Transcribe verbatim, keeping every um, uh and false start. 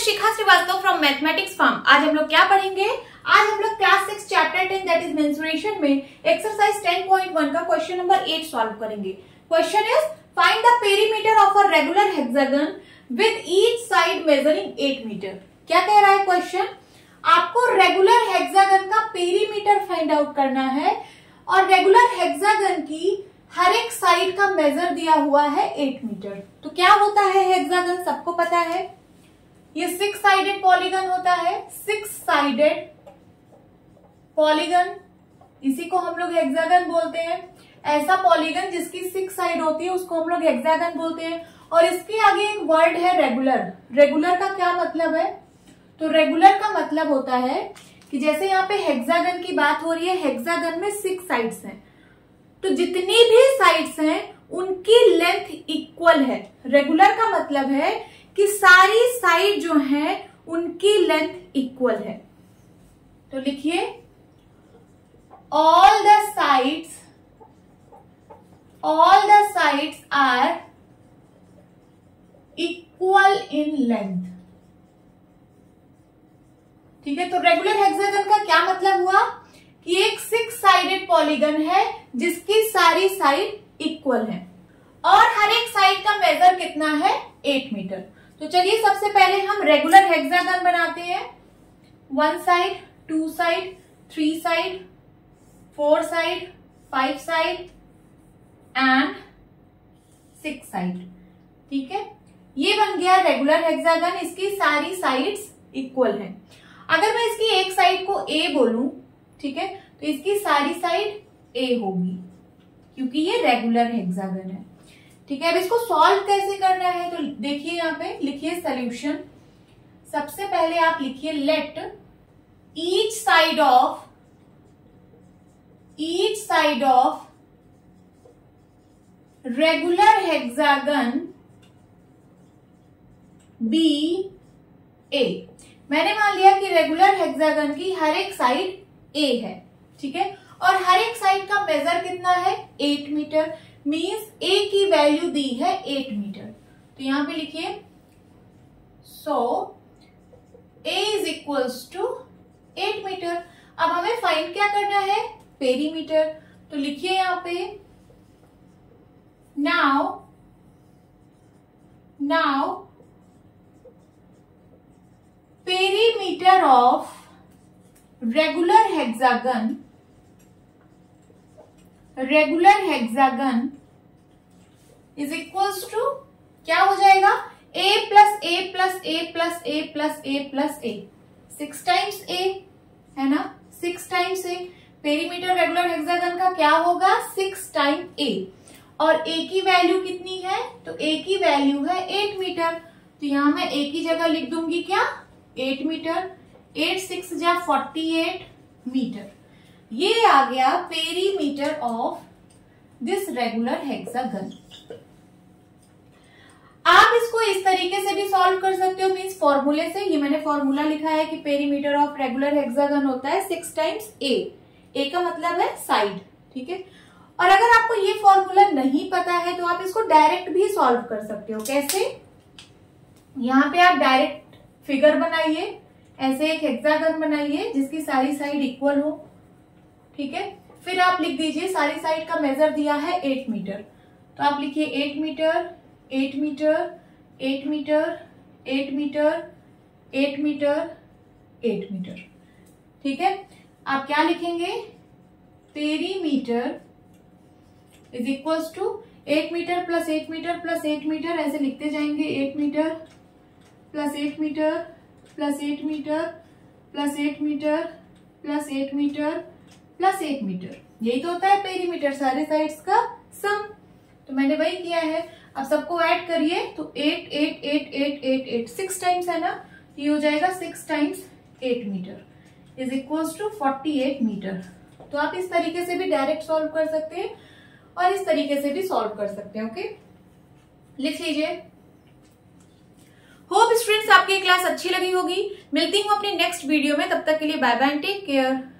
Shikha Srivastava from mathematics farm. आज हम लोग क्या पढ़ेंगे? आज हम लोग class six chapter ten that is mensuration में एक्सरसाइज टेन पॉइंट वन का क्वेश्चन नंबर एट सॉल्व करेंगे। Question is find the perimeter of a regular hexagon with each side measuring eight metre. क्या कह रहा है क्वेश्चन? आपको रेगुलर हेक्सागन का पेरीमीटर फाइंड आउट करना है और रेगुलर हेक्सागन की हर एक साइड का मेजर दिया हुआ है एट मीटर। तो क्या होता है हेक्सागन? सबको पता है, ये सिक्स साइडेड पॉलीगन होता है। सिक्स साइडेड पॉलीगन, इसी को हम लोग हेक्सागन बोलते हैं। ऐसा पॉलीगन जिसकी सिक्स साइड होती है उसको हम लोग हेक्सागन बोलते हैं। और इसके आगे एक वर्ड है रेगुलर। रेगुलर का क्या मतलब है? तो रेगुलर का मतलब होता है कि जैसे यहाँ पे हेक्सागन की बात हो रही है, हेक्सागन में सिक्स साइड्स हैं, तो जितनी भी साइड्स हैं उनकी लेंथ इक्वल है। रेगुलर का मतलब है कि सारी साइड जो हैं उनकी लेंथ इक्वल है। तो लिखिए all the sides all the sides are equal in length. ठीक है, तो रेगुलर हेक्सागन का क्या मतलब हुआ कि एक सिक्स साइडेड पॉलीगन है जिसकी सारी साइड इक्वल है और हर एक साइड का मेजर कितना है? Eight metre. तो चलिए सबसे पहले हम रेगुलर हेक्सागन बनाते हैं। One side, two side, three side, four side, five side and six side. ठीक है, ये बन गया रेगुलर हेक्सागन। इसकी सारी साइड्स इक्वल है। अगर मैं इसकी एक साइड को ए बोलूं, ठीक है, तो इसकी सारी साइड ए होगी क्योंकि ये रेगुलर हेक्सागन है। ठीक है, अब इसको सॉल्व कैसे करना है? तो देखिए यहाँ पे लिखिए सॉल्यूशन। सबसे पहले आप लिखिए let each side of each side of regular hexagon be a. मैंने मान लिया कि रेगुलर हेक्सागन की हर एक साइड ए है। ठीक है, और हर एक साइड का मेजर कितना है? Eight metre. मींस ए की वैल्यू दी है एट मीटर। तो यहां पे लिखिए so a is equals to eight metre. अब हमें फाइंड क्या करना है? पेरीमीटर। तो लिखिए यहां पे now now perimeter of regular hexagon regular hexagon is equals to क्या हो जाएगा? a plus a plus a plus a plus a plus a. Six times a है ना, six times a. Perimeter regular hexagon का क्या होगा? Six time a. और a की वैल्यू कितनी है? तो a की वैल्यू है एट मीटर। तो यहां मैं a की जगह लिख दूंगी क्या? Eight metre. एट सिक्स जा फोर्टी एट मीटर। ये आ गया perimeter of this regular hexagon. आप इसको इस तरीके से भी सॉल्व कर सकते हो, मींस फॉर्मूले से। ये मैंने फॉर्मूला लिखा है कि पेरीमीटर ऑफ रेगुलर हेक्सागन होता है सिक्स टाइम्स ए। ए का मतलब है साइड। ठीक है, और अगर आपको ये फॉर्मूला नहीं पता है तो आप इसको डायरेक्ट भी सॉल्व कर सकते हो। कैसे? यहां पे आप डायरेक्ट फिगर बनाइए, ऐसे एक हेक्सागन बनाइए जिसकी सारी साइड इक्वल हो। ठीक है, फिर आप लिख दीजिए सारी साइड का मेजर दिया है एट मीटर। तो आप लिखिए eight metre, eight metre, eight metre, eight metre, eight metre, eight metre. ठीक है, आप क्या लिखेंगे? Perimeter is equals to eight metre plus eight metre plus eight metre, ऐसे लिखते जाएंगे। Eight metre plus eight metre plus eight metre plus eight metre plus eight metre plus eight metre. यही तो होता है पेरीमीटर, सारे साइड्स का सम। तो मैंने वही किया है। अब सबको ऐड करिए तो eight eight eight eight eight eight six times है ना, ये हो जाएगा six times eight metre is equals to forty eight metre. तो आप इस तरीके से भी डायरेक्ट सॉल्व कर सकते हैं और इस तरीके से भी सॉल्व कर सकते हैं। ओके, लिख लीजिए। होप स्टूडेंट्स आपकी क्लास अच्छी लगी होगी। मिलती हूँ अपने नेक्स्ट वीडियो में, तब तक के लिए बाय बाय, टेक केयर।